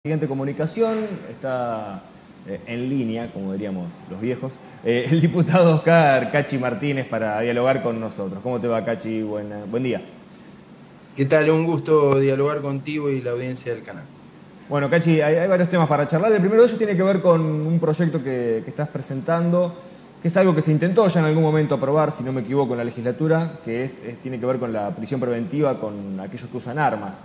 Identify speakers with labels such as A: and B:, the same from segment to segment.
A: Siguiente comunicación, está en línea, como diríamos los viejos, el diputado Oscar Cachi Martínez para dialogar con nosotros. ¿Cómo te va, Cachi? Buen día.
B: ¿Qué tal? Un gusto dialogar contigo y la audiencia del canal.
A: Bueno, Cachi, hay varios temas para charlar. El primero de ellos tiene que ver con un proyecto que estás presentando, que es algo que se intentó ya en algún momento aprobar, si no me equivoco, en la legislatura, que tiene que ver con la prisión preventiva con aquellos que usan armas.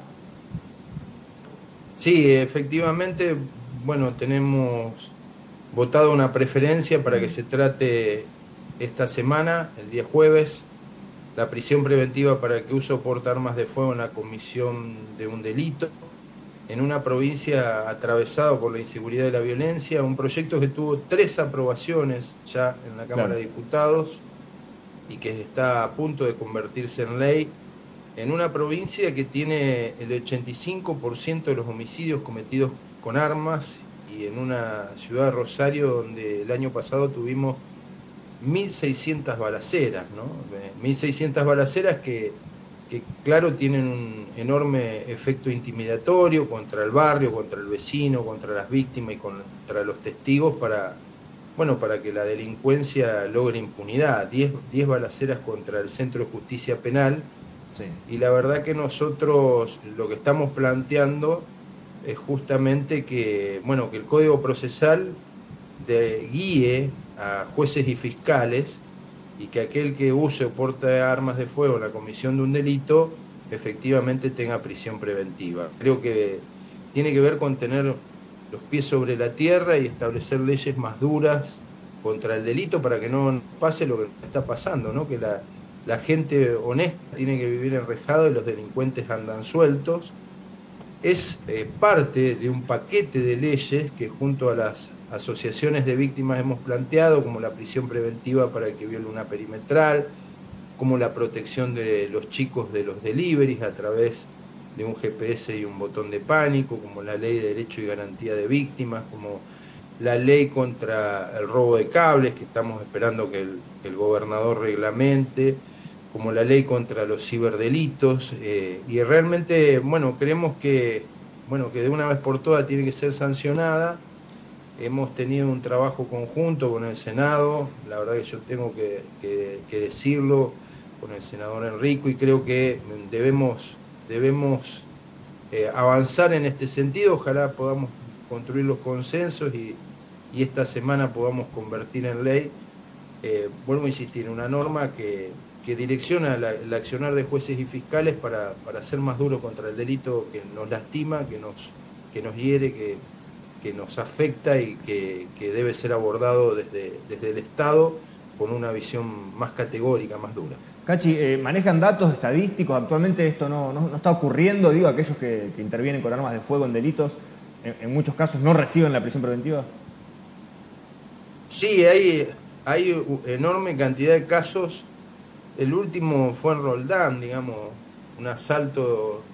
B: Sí, efectivamente, bueno, tenemos votado una preferencia para que se trate esta semana, el día jueves, la prisión preventiva para el que uso porta armas de fuego en la comisión de un delito, en una provincia atravesada por la inseguridad y la violencia, un proyecto que tuvo 3 aprobaciones ya en la Cámara
A: Claro.
B: de Diputados y que está a punto de convertirse en ley en una provincia que tiene el 85% de los homicidios cometidos con armas y en una ciudad de Rosario donde el año pasado tuvimos 1.600 balaceras, ¿no? 1.600 balaceras que, claro, tienen un enorme efecto intimidatorio contra el barrio, contra el vecino, contra las víctimas y contra los testigos bueno, para que la delincuencia logre impunidad. 10 balaceras contra el Centro de Justicia Penal,
A: Sí.
B: y la verdad que nosotros lo que estamos planteando es justamente que, bueno, que el Código Procesal guíe a jueces y fiscales y que aquel que use o porte armas de fuego en la comisión de un delito efectivamente tenga prisión preventiva. Creo que tiene que ver con tener los pies sobre la tierra y establecer leyes más duras contra el delito para que no pase lo que está pasando, ¿no? Que la gente honesta tiene que vivir enrejado y los delincuentes andan sueltos. Es parte de un paquete de leyes que junto a las asociaciones de víctimas hemos planteado, como la prisión preventiva para el que viole una perimetral, como la protección de los chicos de los deliveries a través de un GPS y un botón de pánico, como la ley de derecho y garantía de víctimas, como la ley contra el robo de cables, que estamos esperando que el gobernador reglamente, como la ley contra los ciberdelitos, y realmente, bueno, creemos que, bueno, que de una vez por todas tiene que ser sancionada. Hemos tenido un trabajo conjunto con el Senado, la verdad que yo tengo que decirlo, con el senador Enrico, y creo que debemos avanzar en este sentido. Ojalá podamos construir los consensos y esta semana podamos convertir en ley, vuelvo a insistir, una norma que direcciona el accionar de jueces y fiscales para ser más duro contra el delito que nos lastima, que nos hiere, que nos afecta y que debe ser abordado desde el Estado con una visión más categórica, más dura.
A: Cachi, ¿manejan datos estadísticos? Actualmente esto no está ocurriendo, digo, aquellos que intervienen con armas de fuego en delitos, en muchos casos no reciben la prisión preventiva.
B: Sí, hay enorme cantidad de casos. El último fue en Roldán, digamos, un asalto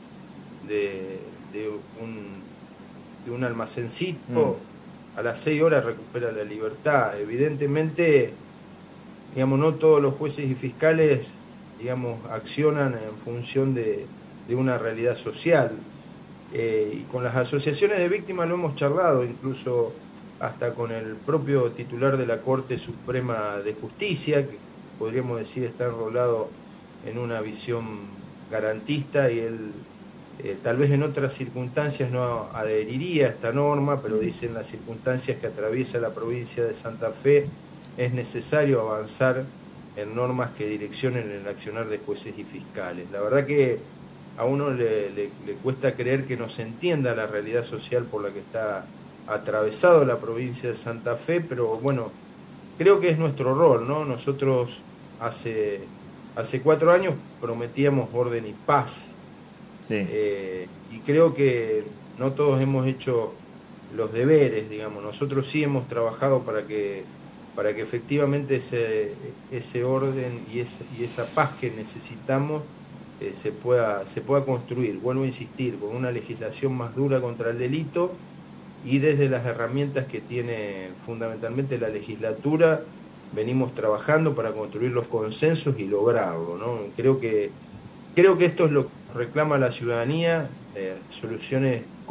B: de un
A: Mm.
B: almacencito. A las 6 horas recupera la libertad. Evidentemente, digamos, no todos los jueces y fiscales, digamos, accionan en función de una realidad social. Y con las asociaciones de víctimas lo hemos charlado, incluso hasta con el propio titular de la Corte Suprema de Justicia, que podríamos decir está enrolado en una visión garantista, y él tal vez en otras circunstancias no adheriría a esta norma, pero dice en las circunstancias que atraviesa la provincia de Santa Fe es necesario avanzar en normas que direccionen el accionar de jueces y fiscales. La verdad que a uno le cuesta creer que no se entienda la realidad social por la que está atravesado la provincia de Santa Fe, pero bueno, creo que es nuestro rol, ¿no? Nosotros hace 4 años prometíamos orden y paz,
A: Sí.
B: y creo que no todos hemos hecho los deberes, digamos. Nosotros sí hemos trabajado para que efectivamente ese orden y esa paz que necesitamos se pueda construir. Vuelvo a insistir, con una legislación más dura contra el delito y desde las herramientas que tiene fundamentalmente la legislatura, venimos trabajando para construir los consensos y lograrlo, ¿no? Creo que esto es lo que reclama la ciudadanía, soluciones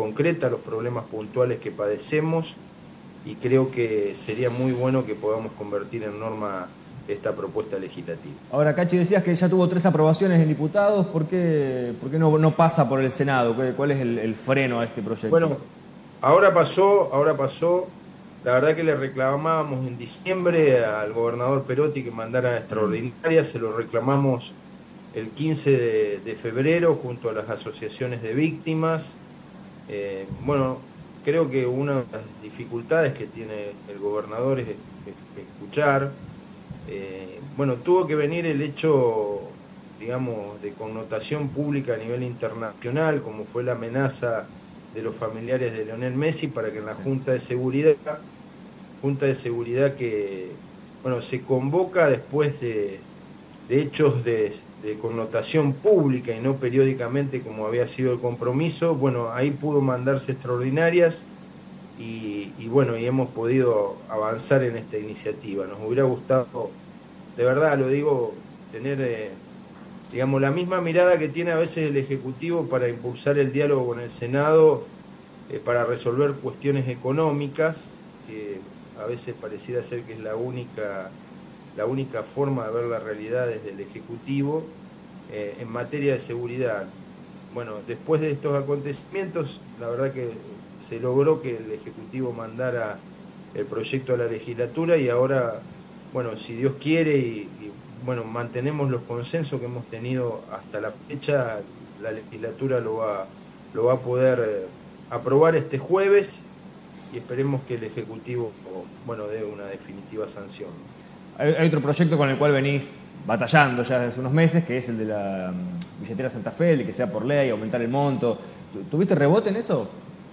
B: concreta los problemas puntuales que padecemos, y creo que sería muy bueno que podamos convertir en norma esta propuesta legislativa.
A: Ahora, Cachi, decías que ya tuvo 3 aprobaciones en diputados. ¿Por qué no pasa por el Senado? ¿Cuál es el freno a este proyecto?
B: Bueno, ahora pasó. La verdad que le reclamábamos en diciembre al gobernador Perotti que mandara extraordinaria, se lo reclamamos el 15 de febrero junto a las asociaciones de víctimas. Bueno, creo que una de las dificultades que tiene el gobernador es escuchar. Bueno, tuvo que venir el hecho, digamos, de connotación pública a nivel internacional, como fue la amenaza de los familiares de Lionel Messi, para que en la Junta de Seguridad que, bueno, se convoca después de hechos de connotación pública y no periódicamente como había sido el compromiso, bueno, ahí pudo mandarse extraordinarias y bueno, y hemos podido avanzar en esta iniciativa. Nos hubiera gustado, de verdad lo digo, tener, digamos, la misma mirada que tiene a veces el Ejecutivo para impulsar el diálogo con el Senado, para resolver cuestiones económicas, que a veces pareciera ser que es la única forma de ver la realidad desde el Ejecutivo. En materia de seguridad, bueno, después de estos acontecimientos, la verdad que se logró que el Ejecutivo mandara el proyecto a la legislatura, y ahora, bueno, si Dios quiere bueno, mantenemos los consensos que hemos tenido hasta la fecha, la legislatura lo va a poder aprobar este jueves, y esperemos que el Ejecutivo, bueno, dé una definitiva sanción.
A: Hay otro proyecto con el cual venís batallando ya desde unos meses, que es el de la billetera Santa Fe, el que sea por ley, aumentar el monto. ¿Tuviste rebote en eso?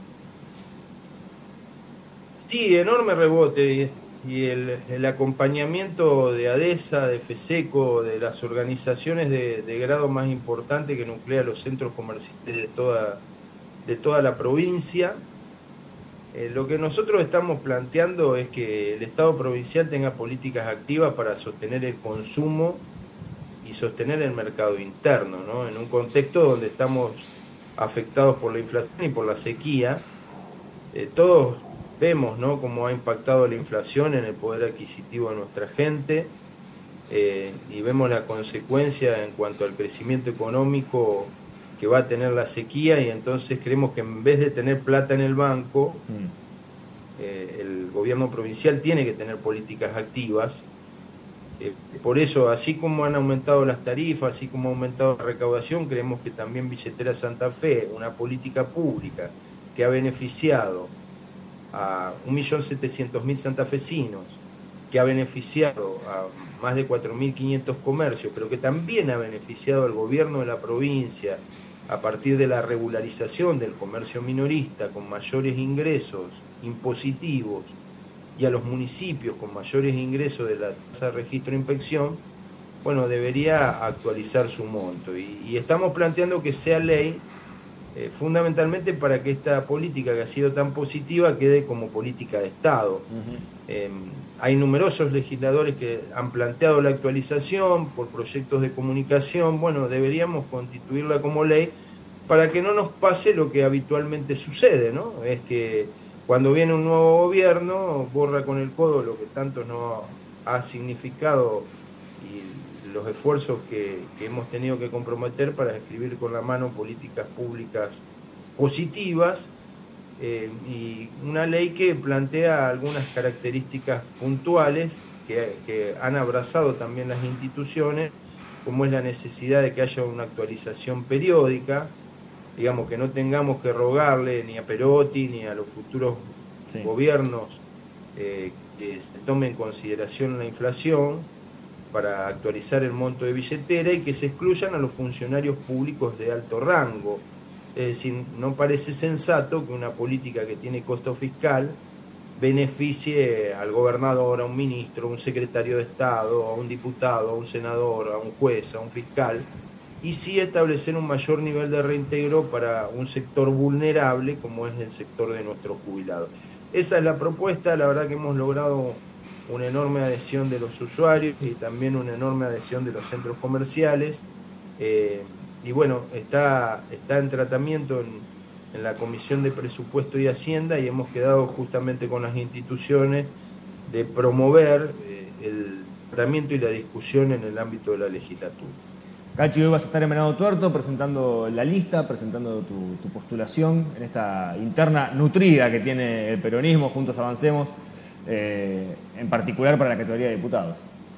B: Sí, enorme rebote, y el acompañamiento de ADESA, de FESECO, de las organizaciones de grado más importante que nuclea los centros comerciales de toda la provincia. Lo que nosotros estamos planteando es que el Estado provincial tenga políticas activas para sostener el consumo y sostener el mercado interno, ¿no? En un contexto donde estamos afectados por la inflación y por la sequía. Todos vemos, ¿no?, cómo ha impactado la inflación en el poder adquisitivo de nuestra gente, y vemos la consecuencia en cuanto al crecimiento económico que va a tener la sequía, y entonces creemos que en vez de tener plata en el banco, el gobierno provincial tiene que tener políticas activas. Por eso, así como han aumentado las tarifas, así como ha aumentado la recaudación, creemos que también Billetera Santa Fe, una política pública que ha beneficiado a 1.700.000 santafesinos, que ha beneficiado a más de 4.500 comercios, pero que también ha beneficiado al gobierno de la provincia a partir de la regularización del comercio minorista con mayores ingresos impositivos, y a los municipios con mayores ingresos de la tasa de registro e inspección, bueno, debería actualizar su monto. Y estamos planteando que sea ley, fundamentalmente para que esta política que ha sido tan positiva quede como política de Estado. Hay numerosos legisladores que han planteado la actualización por proyectos de comunicación. Bueno, deberíamos constituirla como ley para que no nos pase lo que habitualmente sucede, ¿no? Es que cuando viene un nuevo gobierno, borra con el codo lo que tanto nos ha significado y los esfuerzos que hemos tenido que comprometer para escribir con la mano políticas públicas positivas, y una ley que plantea algunas características puntuales que han abrazado también las instituciones, como es la necesidad de que haya una actualización periódica, digamos, que no tengamos que rogarle ni a Perotti ni a los futuros gobiernos que se tome en consideración la inflación para actualizar el monto de billetera, y que se excluyan a los funcionarios públicos de alto rango. Es decir, no parece sensato que una política que tiene costo fiscal beneficie al gobernador, a un ministro, a un secretario de Estado, a un diputado, a un senador, a un juez, a un fiscal, y sí establecer un mayor nivel de reintegro para un sector vulnerable como es el sector de nuestros jubilados. Esa es la propuesta. La verdad que hemos logrado una enorme adhesión de los usuarios y también una enorme adhesión de los centros comerciales, y bueno, está en tratamiento en la Comisión de Presupuesto y Hacienda, y hemos quedado justamente con las instituciones de promover el tratamiento y la discusión en el ámbito de la legislatura.
A: Cachi, hoy vas a estar en Venado Tuerto presentando la lista, presentando tu postulación en esta interna nutrida que tiene el peronismo, Juntos Avancemos, en particular para la categoría de diputados.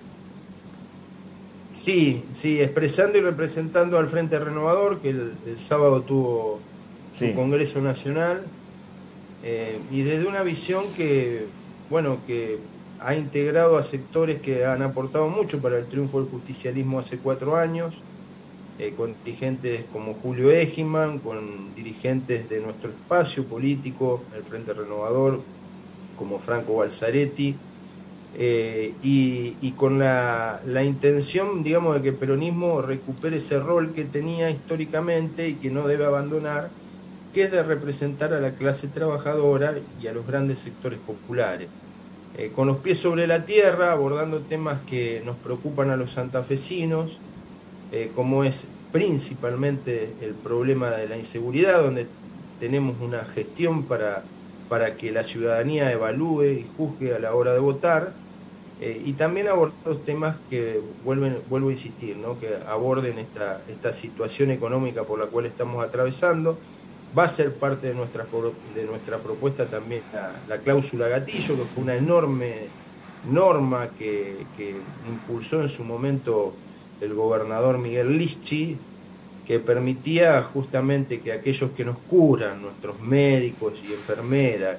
B: Sí, expresando y representando al Frente Renovador, que el sábado tuvo su Congreso Nacional, y desde una visión que ha integrado a sectores que han aportado mucho para el triunfo del justicialismo hace 4 años, con dirigentes como Julio Egiman, con dirigentes de nuestro espacio político, el Frente Renovador, como Franco Balzaretti, y con la intención, digamos, de que el peronismo recupere ese rol que tenía históricamente y que no debe abandonar, que es de representar a la clase trabajadora y a los grandes sectores populares. Con los pies sobre la tierra, abordando temas que nos preocupan a los santafesinos, como es principalmente el problema de la inseguridad, donde tenemos una gestión para que la ciudadanía evalúe y juzgue a la hora de votar, y también abordar temas que vuelvo a insistir, ¿no? Que aborden esta situación económica por la cual estamos atravesando. Va a ser parte de nuestra propuesta también la cláusula gatillo, que fue una enorme norma que impulsó en su momento el gobernador Miguel Lischy, que permitía justamente que aquellos que nos curan, nuestros médicos y enfermeras,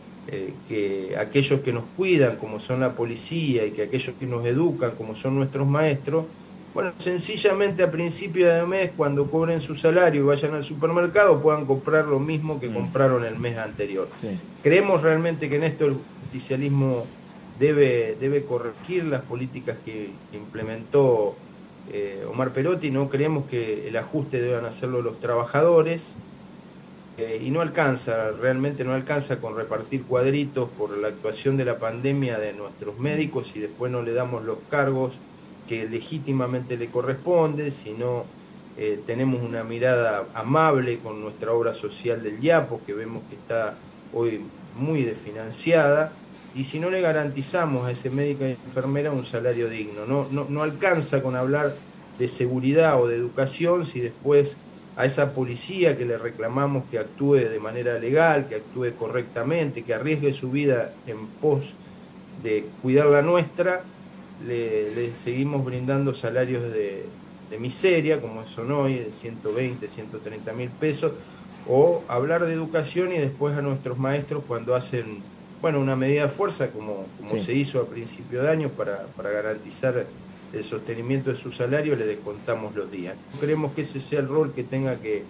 B: que aquellos que nos cuidan, como son la policía, y que aquellos que nos educan, como son nuestros maestros, bueno, sencillamente a principio de mes, cuando cobren su salario y vayan al supermercado, puedan comprar lo mismo que compraron el mes anterior. Sí. Creemos realmente que en esto el justicialismo debe corregir las políticas que implementó Omar Perotti. No creemos que el ajuste deban hacerlo los trabajadores, y no alcanza, realmente no alcanza con repartir cuadritos por la actuación de la pandemia de nuestros médicos y después no le damos los cargos que legítimamente le corresponde, sino tenemos una mirada amable con nuestra obra social del IAPO, que vemos que está hoy muy desfinanciada, y si no le garantizamos a ese médico y enfermera un salario digno. No alcanza con hablar de seguridad o de educación si después a esa policía que le reclamamos que actúe de manera legal, que actúe correctamente, que arriesgue su vida en pos de cuidar la nuestra, le seguimos brindando salarios de miseria, como son hoy, de 120, 130 mil pesos, o hablar de educación y después a nuestros maestros cuando hacen una medida de fuerza, como sí, se hizo a principio de año para garantizar el sostenimiento de su salario, le descontamos los días. Creemos que ese sea el rol que tenga que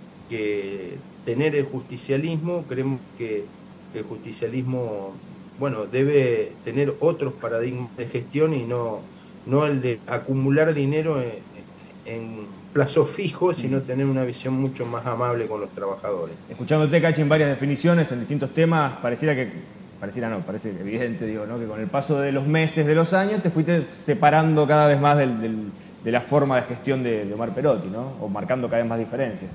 B: tener el justicialismo. Creemos que el justicialismo debe tener otros paradigmas de gestión y no el de acumular dinero en plazos fijos, sino tener una visión mucho más amable con los trabajadores.
A: Escuchándote, Cachi, en varias definiciones, en distintos temas, parece evidente, digo, ¿no? Que con el paso de los meses, de los años, te fuiste separando cada vez más de la forma de gestión de Omar Perotti, ¿no? O marcando cada vez más diferencias.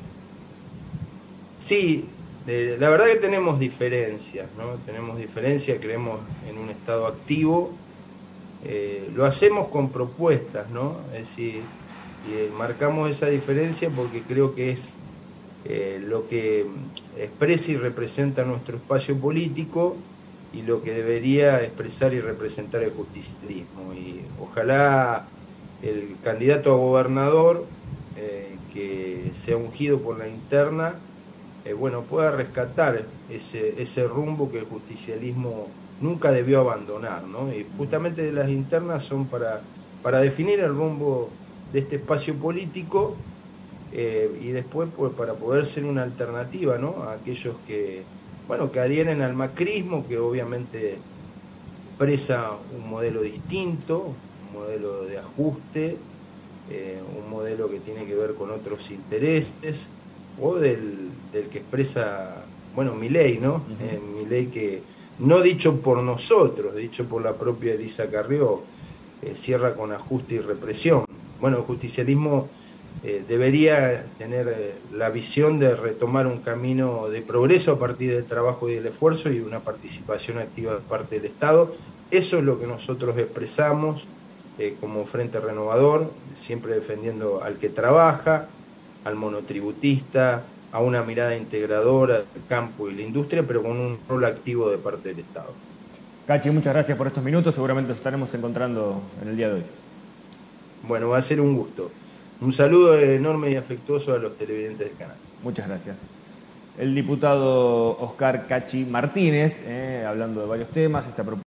B: Sí, la verdad que tenemos diferencias, ¿no? Tenemos diferencias, creemos en un Estado activo, lo hacemos con propuestas, ¿no? Es decir, marcamos esa diferencia porque creo que es lo que expresa y representa nuestro espacio político y lo que debería expresar y representar el justicialismo. Y ojalá el candidato a gobernador, que sea ungido por la interna, pueda rescatar ese rumbo que el justicialismo nunca debió abandonar, ¿no? Y justamente las internas son para definir el rumbo de este espacio político, y después para poder ser una alternativa, ¿no? A aquellos que adhieren al macrismo, que obviamente expresa un modelo distinto, un modelo de ajuste, un modelo que tiene que ver con otros intereses, o del que expresa, Milei, ¿no? Milei, que no dicho por nosotros, dicho por la propia Elisa Carrió, cierra con ajuste y represión. El justicialismo debería tener la visión de retomar un camino de progreso a partir del trabajo y del esfuerzo y una participación activa de parte del Estado. Eso es lo que nosotros expresamos como Frente Renovador, siempre defendiendo al que trabaja, al monotributista, a una mirada integradora del campo y la industria, pero con un rol activo de parte del Estado.
A: Cachi, muchas gracias por estos minutos, seguramente nos estaremos encontrando en el día de hoy.
B: Bueno, va a ser un gusto. Un saludo enorme y afectuoso a los televidentes del canal.
A: Muchas gracias. El diputado Oscar Cachi Martínez, hablando de varios temas, esta propuesta